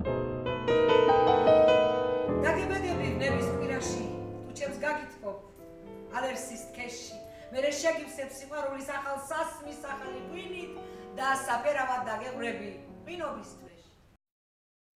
დაგებედები ნების კვირაში თუ ჩემს გაგითხოვ ალერსის თქეში მე შეგივსებ სიყვარულის ახალ სასმის ახალი ღვინით და საფერავად დაგეღვრები ღვინობისთვის